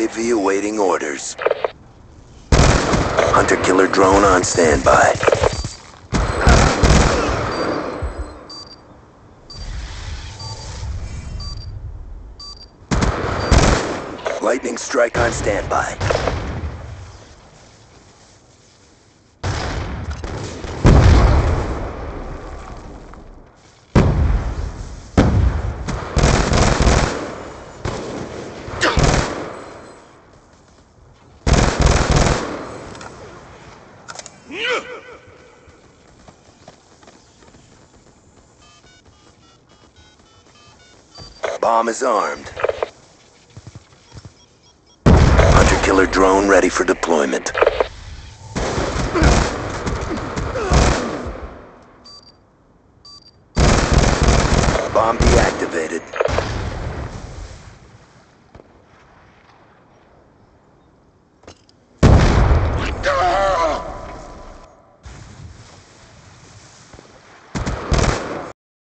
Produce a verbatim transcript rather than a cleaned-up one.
A V awaiting orders. Hunter-killer drone on standby. Lightning strike on standby. Bomb is armed. Hunter-killer drone ready for deployment.